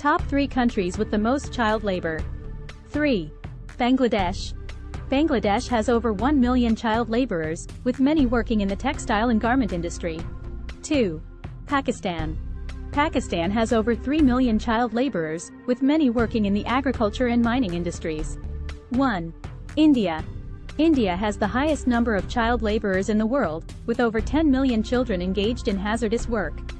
Top 3 countries with the most child labor. 3. Bangladesh. Bangladesh has over 1 million child laborers, with many working in the textile and garment industry. 2. Pakistan. Pakistan has over 3 million child laborers, with many working in the agriculture and mining industries. 1. India. India has the highest number of child laborers in the world, with over 10 million children engaged in hazardous work.